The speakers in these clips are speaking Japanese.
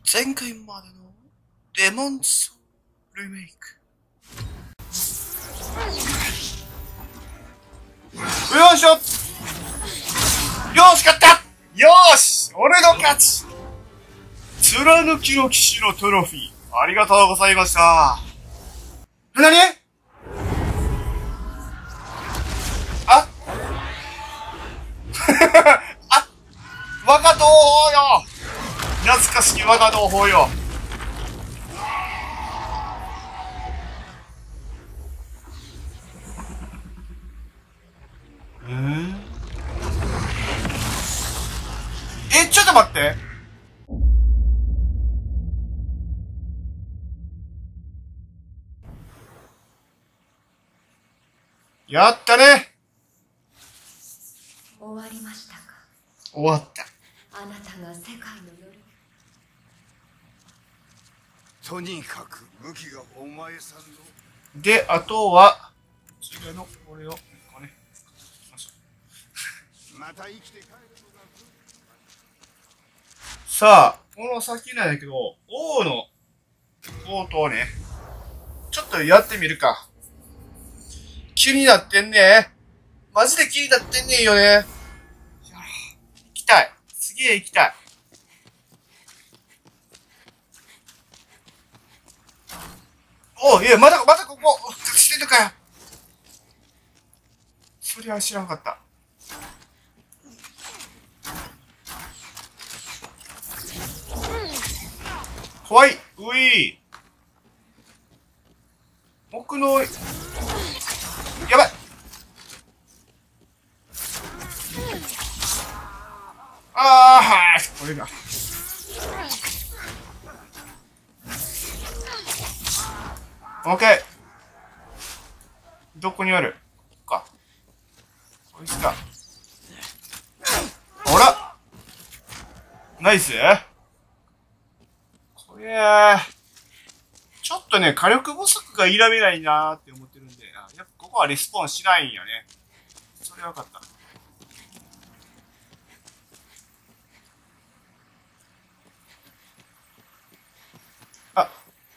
前回までのデモンズリメイク。よいしょ。よし、勝った。よーし、俺の勝ち。貫きの騎士のトロフィー、ありがとうございました。なに？ああ、我が同胞よ。懐かしき我が同胞よ。ちょっと待って。やったね。 終わりましたか。 終わった。 あなたが世界の夜。 とにかく武器がお前さんの。 で、あとは次のこれをね。 また生きて帰るのが。 さあ、この先なんだけど、王の応答ね。ちょっとやってみるか。気になってんね。マジで気になってんねんよね。行きたい。すげえ行きたい。おいや、まだここ、隠してんのかよ。そりゃ知らんかった。怖い。うい。僕の、やばい。ああ、はい。これだ。オッケー。どこにある？ここか。こいつか。ほら。ナイス。これ、ちょっとね、火力不足が否めないなーって思ってるんで、やっぱここはレスポーンしないんよね。それはよかった。あ。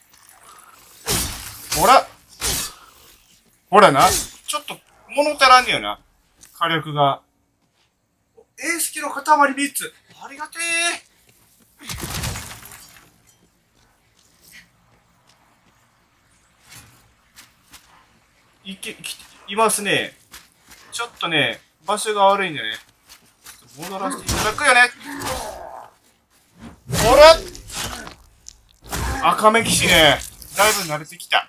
ほらな。ちょっと物足らんねよな。火力が。エース機の塊3つ。ありがてー。いますね。ちょっとね、場所が悪いんでね。戻らせていただくよね。ほら！赤目騎士ね。だいぶ慣れてきた。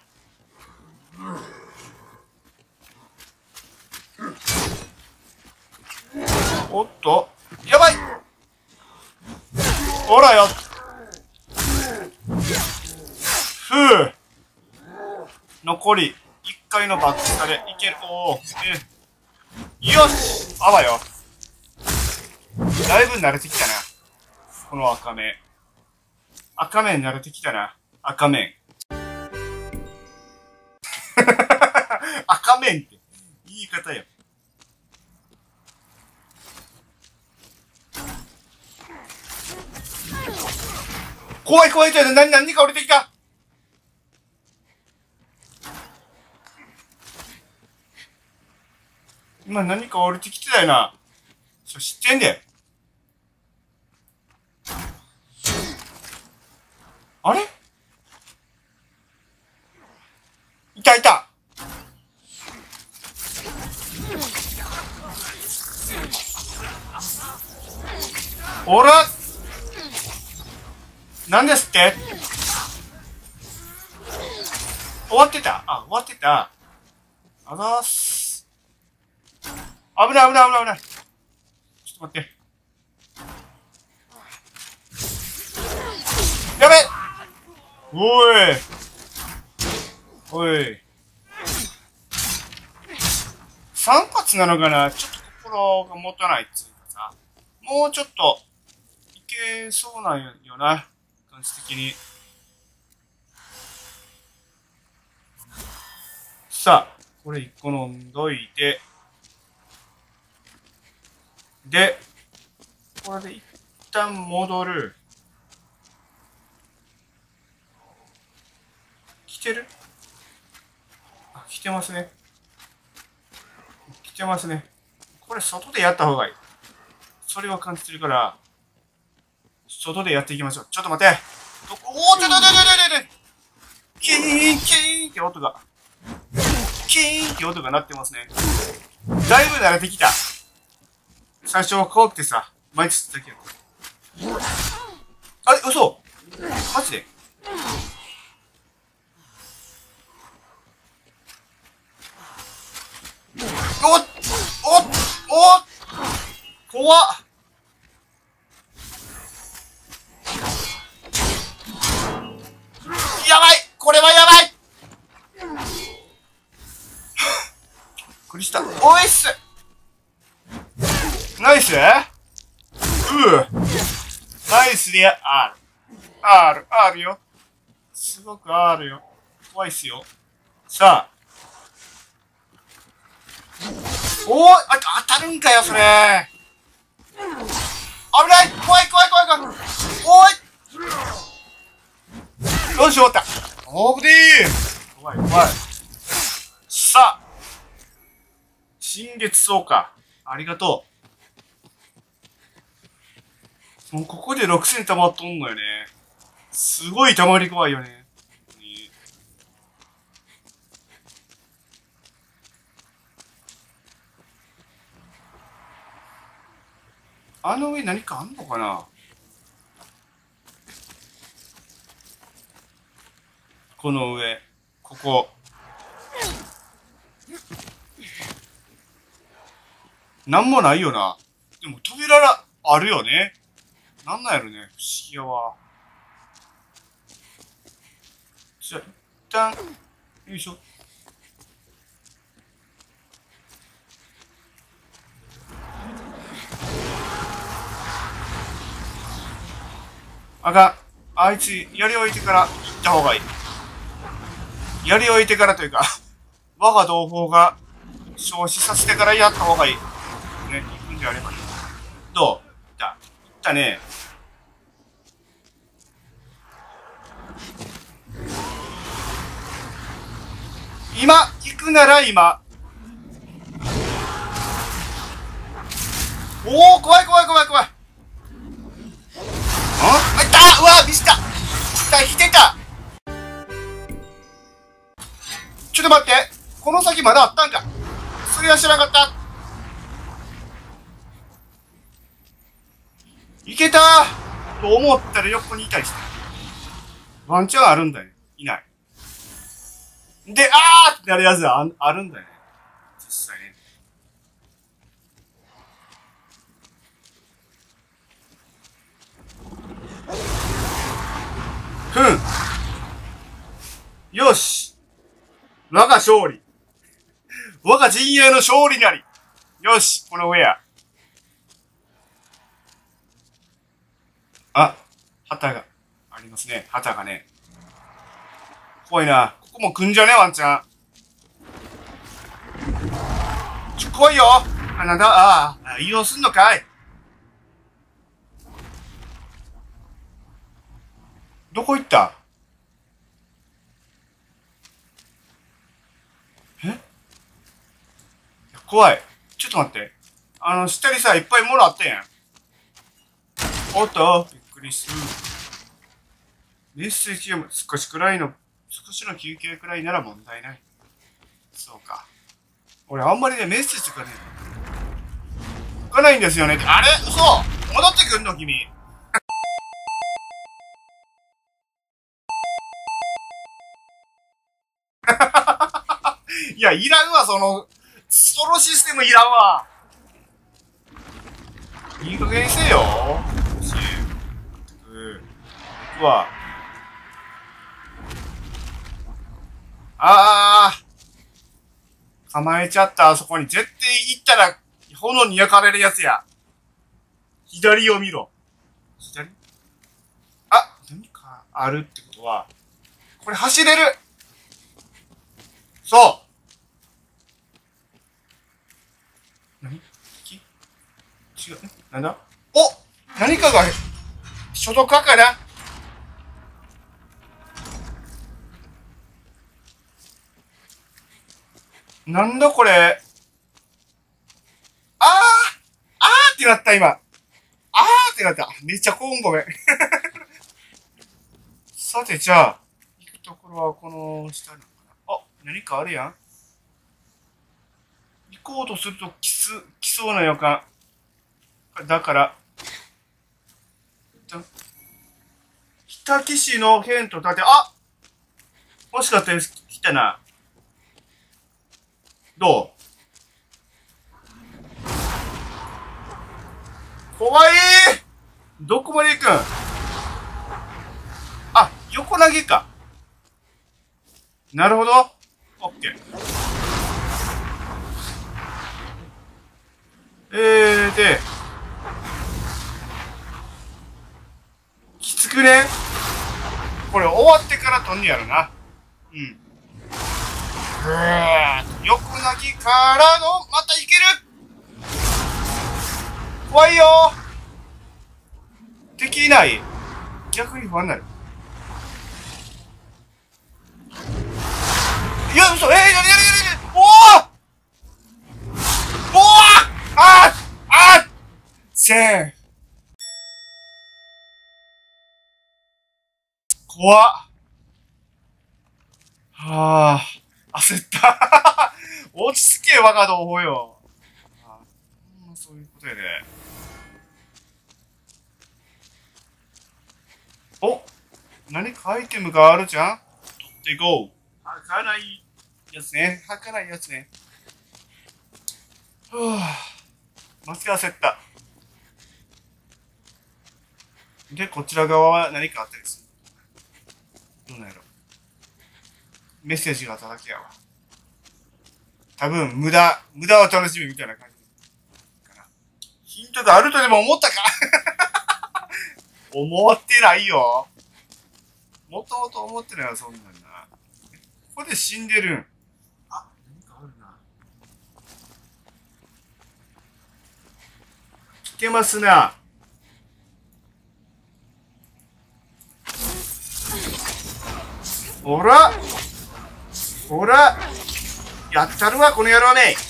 おっと。やばい！ほらよ。ふぅ。残り1回のバック下でいける。おー。よし！あわよ。だいぶ慣れてきたな。この赤目。赤目に慣れてきたな。赤目。赤目って言い方よ。怖い怖いって何か降りてきた。今何か降りてきてたよな。知ってんで。あれ？いた。おら！なんですって？終わってた？あ、終わってた。あざーす。危ない。ちょっと待って。やべ！おい。3発なのかな？ちょっと心が持たないっつうかさ。もうちょっと、いけそうなんよな。感じ的に。さあ、これ1個飲んどいて。で、これで一旦戻る。 てる？あ、来てますね。来てますね。これ外でやった方がいい。それは感じてるから、外でやっていきましょう。ちょっと待って。おー、ちょっと待って。キーン、キーンって音が。キーンって音が鳴ってますね。だいぶ慣れてきた。最初は怖くてさ、毎日だけやった。あれ、嘘？マジで？おっ怖っ。やばい、これはやばい。びっくりした。おいっす。ナイス？ナイスであるよ。すごくあるよ。怖いっすよ。さあ。おー、当たるんかよ、それ。危ない、怖い。おい。よし、終わった。おぶでー。怖い。さあ。新月草か。ありがとう。もうここで6000溜まっとんのよね。すごい溜まり怖いよね。あの上何かあんのかな？この上。ここ。なんもないよな。でも扉あるよね。なんなんやろね。不思議やわ。じゃあ、一旦、よいしょ。あかん。あいつ、槍置いてから行った方がいい。槍置いてからというか、我が同胞が消費させてからやった方がいい。ね、行くんであればいい。どう？行ったね。行くなら今。おお、怖い。いったうわミスった。来てた。ちょっと待って。この先まだあったんか。それは知らなかった。いけたと思ったら横にいたりして。ワンチャンあるんだよね。いない。で、あーってなるやつはあるんだよね。実際ね。よし。我が勝利。我が陣営の勝利なり。よし、この上や。あ、旗がありますね。旗がね。怖いな。ここも来んじゃねワンちゃん。来いよ。なんだ移動すんのかい。どこ行った？怖い。ちょっと待って。下にさ、いっぱい物あったやん。おっと、びっくりする。メッセージ読む。少しの休憩くらいなら問題ない。そうか。俺あんまりね、メッセージとかね、書かないんですよね。あれ？嘘！戻ってくんの君。いや、いらんわ、そのシステムいらんわ。いい加減にせよ。僕は。構えちゃった、あそこに。絶対行ったら、炎に焼かれるやつや。左を見ろ。左？何かあるってことは、これ走れる！そう！何？違う。なんだ？何かが、初動かな？ なんだこれ。あーってなった、今。ってなった。めっちゃ高音ごめん。さて、じゃあ、行くところはこの下なのかな。何かあるやん。行こうとすると来そうな予感。だから、北木市の辺と立て、もしかして来たな。どう？怖いー。どこまで行くん？横投げか。なるほど。オッケー。で、きつくね？これ終わってから飛んねやろな。うん。横投げからの、またいける！怖いよー。敵いない。逆に不安になる。いや、嘘、セーフ。怖っ。焦った。落ち着け、我が同胞よ。そういうことやね。何かアイテムがあるじゃん？取っていこう。履かないやつね。マスク焦った。で、こちら側は何かあったりする？どうなんやろ？メッセージが叩きやわ。多分、無駄を楽しむみたいな感じかな。ヒントがあるとでも思ったか？思ってないよ。もともと思ってないわ、そんなんな。ここで死んでるん。何かあるな。来てますな。ほらやったるわ、この野郎め。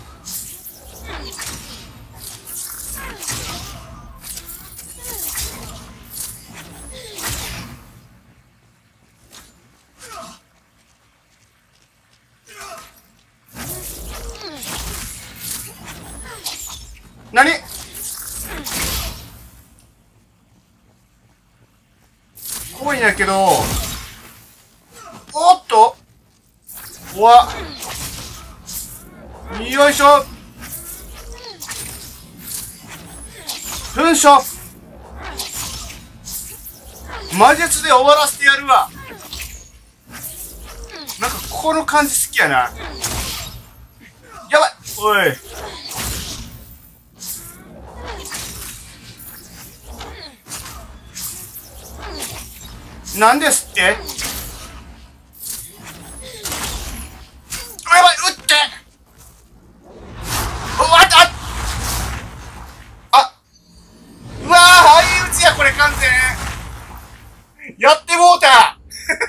何？怖いんやけど、おっと、怖っ。よいしょ。噴射。魔術で終わらせてやるわ。なんかこの感じ好きやな。やばい。おい。なんですって？やばい、撃って。うわー、相打ちや、これ完全。やってもうた。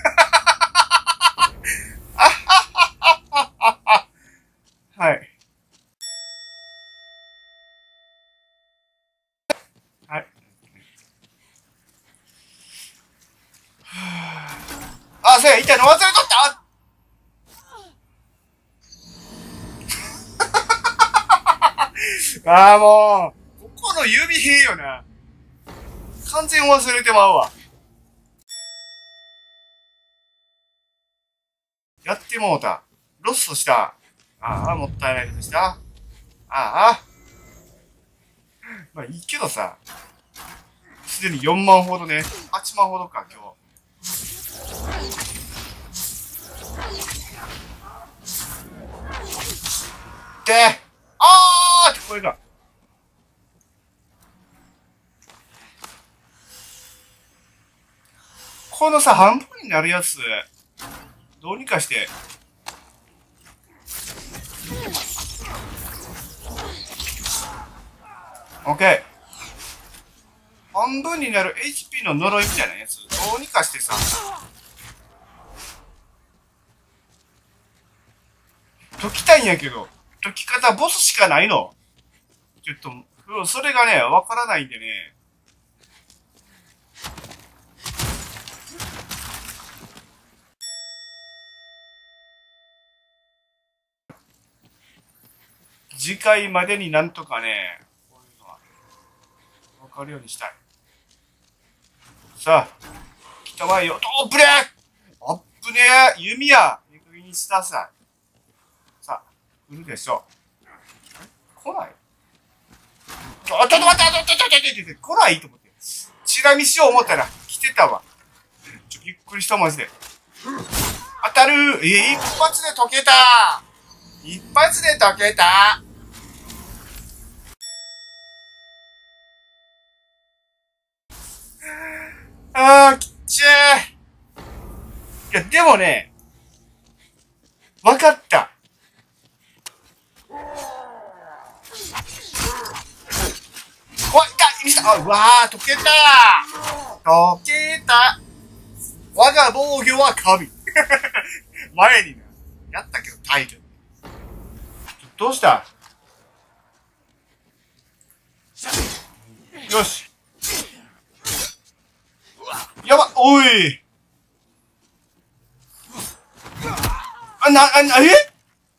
はい。はい。そうや、痛いの忘れとった。もう、ここの指へんよな。完全忘れてまうわ。やってもうた。ロストした。もったいないことした。まあいいけどさ。すでに4万ほどね。8万ほどか、今日。って声が。このさ、半分になるやつ、どうにかして。オッケー。半分になる HP の呪いみたいなやつ、どうにかしてさ。と解きたいんやけど、解き方ボスしかないの？ちょっと、それがね、わからないんでね。次回までになんとかね、こういうのは、わかるようにしたい。さあ、来たまえよ。おっぶねーあっぶねー弓やいい加減にしたさい。さあ、来るでしょう。来ないちょっと待って来ないと思って。チラ見しよう思ったら来てたわ。びっくりした、マジで。当たる一発で解けた一発で解けたあー、きっちー。いや、でもね、わかった。わ、いたあ、うわー、解けた解けた我が防御は神。前にね、やったけどタイトル。どうしたよし。やば、おい。え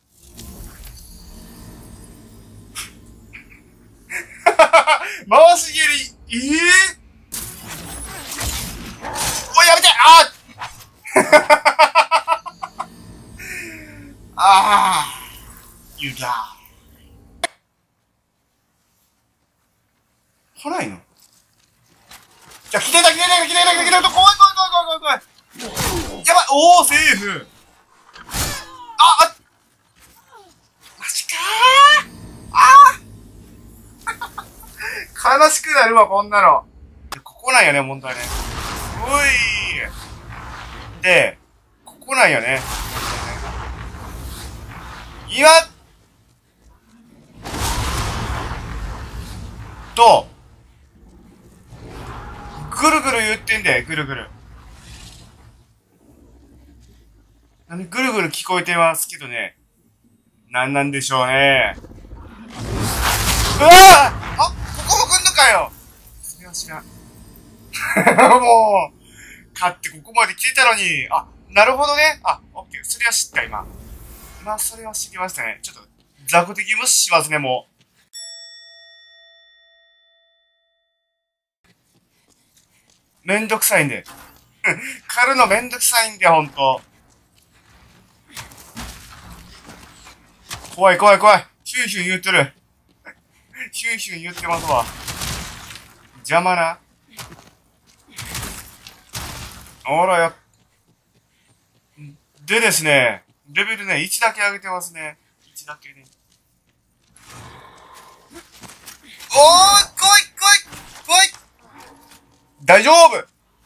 回し蹴り、おい、やめてYou die. 来ないのじゃあ、来てた、怖い。やばい、おー、セーフ。マジかー。悲しくなるわ、こんなの。ここなんよね、問題ね。おいで、ここなんよね。今と、ぐるぐる言ってんで、ぐるぐる。ぐるぐる聞こえてますけどね。なんなんでしょうね。うわあここも来んのかよそれは知らん。もう、勝ってここまで来てたのに、なるほどね。オッケー。それは知った、今。それは知りましたね。ちょっと、雑魚的無視しますね、もう。めんどくさいんで。狩るのめんどくさいんで、ほんと。怖い。ヒュンヒュン言ってる。ヒュンヒュン言ってますわ。邪魔な。ほらよ。でですね、レベルね、1だけ上げてますね。1だけね。おー、来い大丈夫待って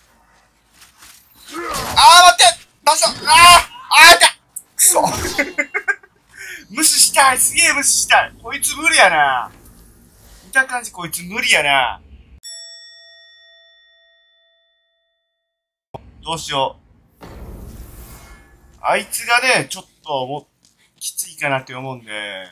場所痛っくそ無視したいすげえ無視したいこいつ無理やな見た感じこいつ無理やなどうしよう。あいつがね、ちょっともう、きついかなって思うんで。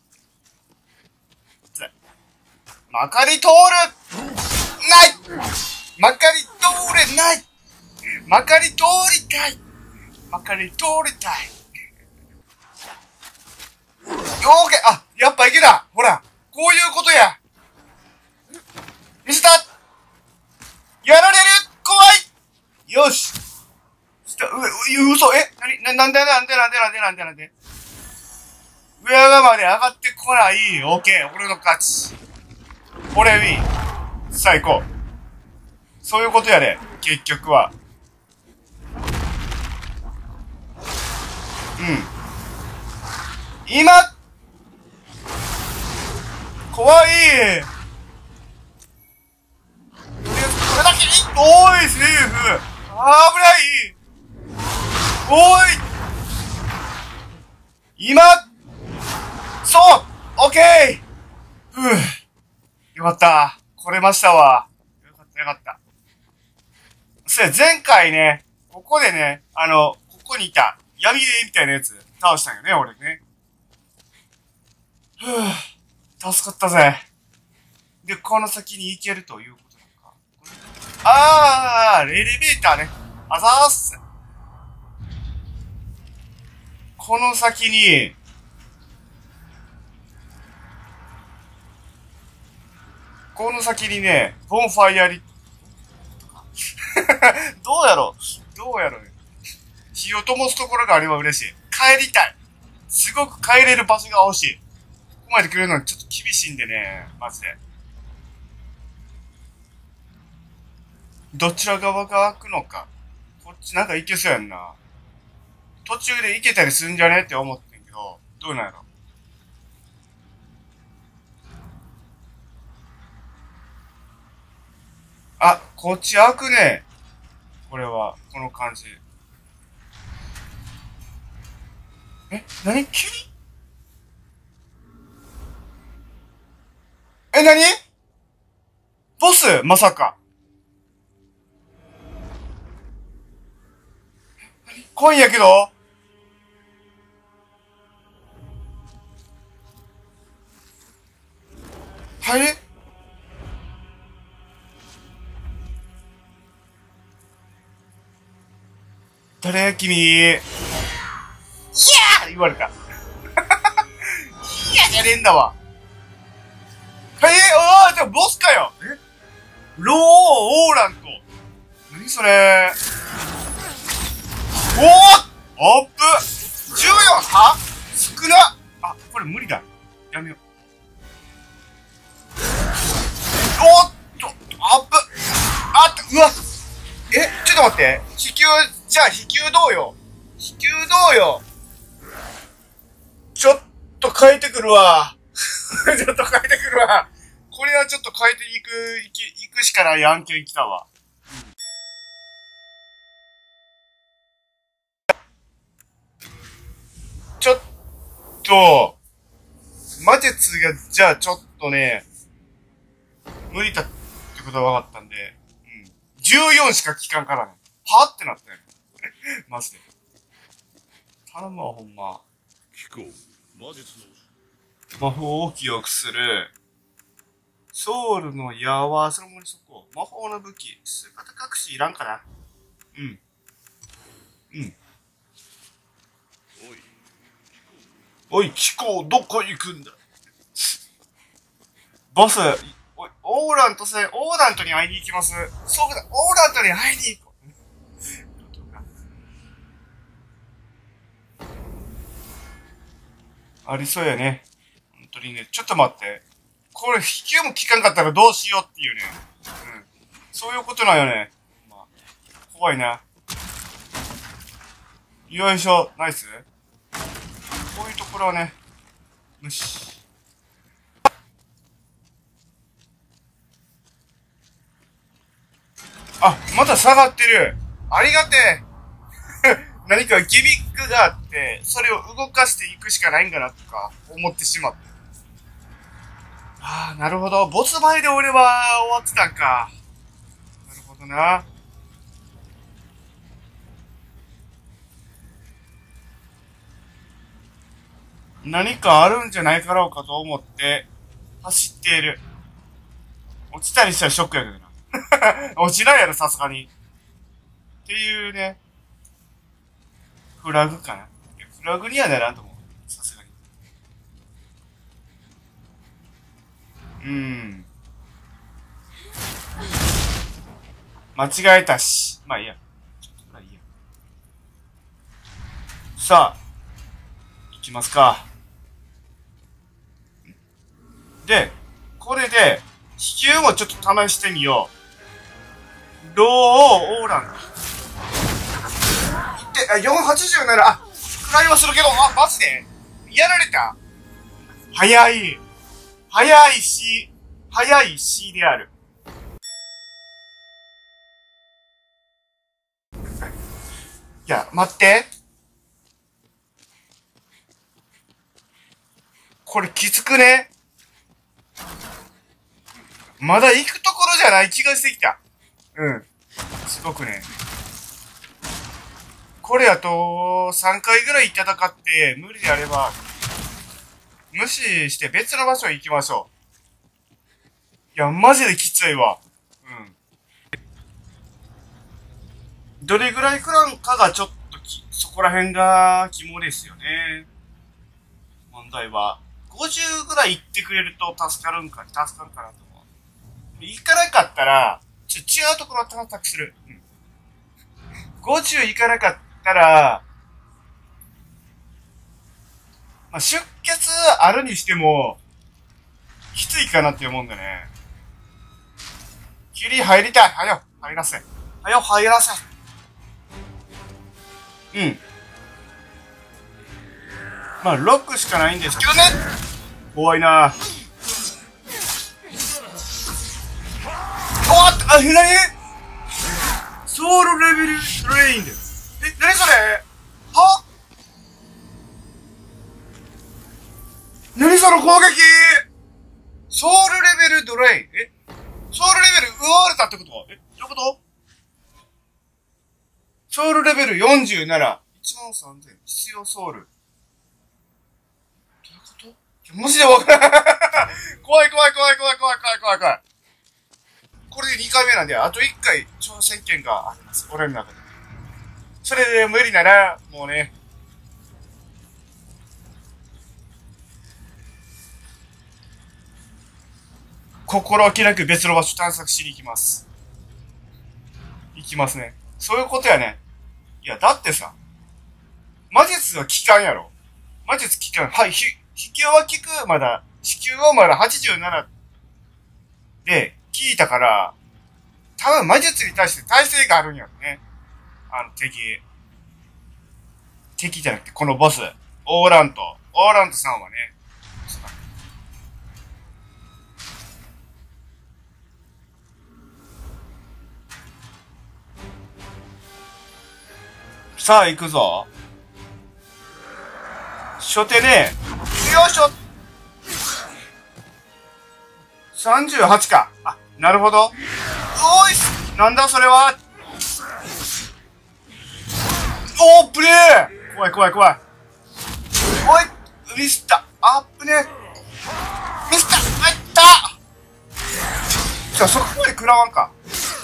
まかり通るないまかり通れないまかり通りたいまかり通りたいオーケーやっぱいけたほらこういうことや見せたやられる怖いよし嘘なんで上側まで上がってこないオーケー俺の勝ち俺ウィン最高そういうことやで結局は今怖いとりあえずこれだけおいセーフ危ないおい今そうオッケーふぅよかった来れましたわよかったそれ前回ねここでねここにいた闇霊みたいなやつ倒したんよね俺ね助かったぜ。で、この先に行けるということなのか。エレベーターね。あざーす。この先に、ね、ボンファイアリどうやろね。火を灯すところがあれば嬉しい。帰りたい。すごく帰れる場所が欲しい。ここまで来るのはちょっと厳しいんでね、マジで。どちら側が開くのか。こっちなんか行けそうやんな。途中で行けたりするんじゃねって思ってんけど、どうなんやろ。あ、こっち開くね。これは、この感じ。何急に何ボスまさか。怖いんやけどはい。誰君。いやー言われた。いやじゃねえんだわ。でもボスかよ。ローオーラント。何それ。アップ !14 は少な。あ、これ無理だ。やめよう。おっと、アップうわちょっと待って。じゃあ飛球どうよ。ちょっと変えてくるわ。これはちょっと変えていくしかない案件来たわ。ちょっと、魔術が、じゃあちょっとね、無理だってことが分かったんで、14しか効かんからね。はってなったよ。マジで。頼むわ、ほんま。 聞こう。魔術の魔法を記憶する。ソウルの矢は、そのままにしとこう。魔法の武器。姿隠しいらんかな。おい、キコ、どこ行くんだ。ボス、オーラントに会いに行きます。そうだ、オーラントに会いに行こう。ありそうやね。本当にね。ちょっと待って。これ、飛球も効かんかったらどうしようっていうね。そういうことなんよね。怖いな。よいしょ、ナイス。こういうところはね、無視。あ、まだ下がってる。ありがてえ。何かギミックがあって、それを動かしていくしかないんかなとか思ってしまった。なるほど。ボス前で俺は終わってたんか。なるほどな。何かあるんじゃないかろうかと思って走っている。落ちたりしたらショックやけどな。落ちないやろ、さすがに。っていうね。フラグかな。フラグにはならんと思う。さすがに。間違えたし。まあいいや。ちょっとまあいいや。さあ。いきますか。で、これで、飛球もちょっと試してみよう。ローオーラン。480なら、食らいはするけど、マジでやられた。早い C である。いや、待って。これきつくね。まだ行くところじゃない気がしてきた。すごくね。これあと3回ぐらい戦って無理であれば無視して別の場所へ行きましょう。いや、マジできついわ。どれぐらい食らんかがちょっとそこら辺が肝ですよね。問題は。50ぐらい行ってくれると助かるかなと思う。行かなかったら、違うところを探索する。50行かなかったら、まあ、出血あるにしても、きついかなって思うんだね。霧入りたい。はよ、入らせ。はよ、入らせ。まあ、6しかないんですけどね。怖いな。おっと、何ソウルレベルトレインです。何それは何その攻撃ソウルレベルドレインソウルレベル奪われたってことどういうことソウルレベル47。13000。必要ソウル。どういうことマジでわからん。怖い。これで2回目なんで、あと1回挑戦権があります。俺の中で。それで無理なら、もうね。心置きなく別の場所探索しに行きます。行きますね。そういうことやね。いや、だってさ、魔術は効かんやろ。魔術効かん。はい、飛球は効く、まだ。地球はまだ87で効いたから、多分魔術に対して耐性があるんやろね。敵じゃなくて、このボス。オーラントさんはね。さあ、行くぞ。初手ね。よいしょ。38か。あ、なるほど。おーいす。なんだそれは。おー、プレー。怖い。おい、ミスった。あっぶね。ミスった。あったじゃあ、そこまで食らわんか。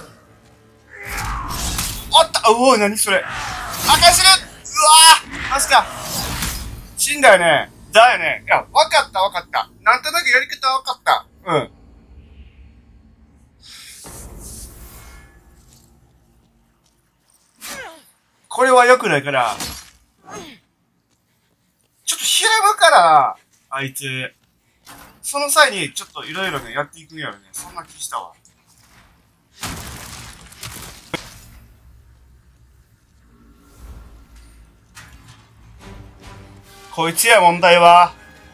おった。うおー、何それ。赤いする。うわー。マジか。死んだよね。だよね。いや、わかった。なんとなくやり方わかった。これは良くないから、ちょっとひらむから、あいつ、その際にちょっといろいろね、やっていくんやろね。そんな気したわ。こいつや問題は。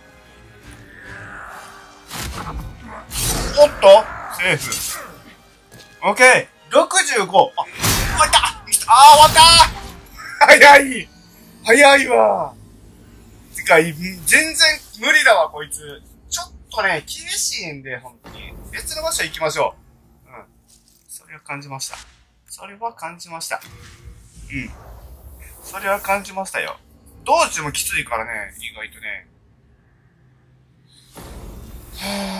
おっとセーフ。オッケー !65! あ、終わった終わった早いわ。てか、全然無理だわ、こいつ。ちょっとね、厳しいんで、ほんとに。別の場所行きましょう。それは感じました。それは感じましたよ。道中もきついからね、意外とね。はぁ。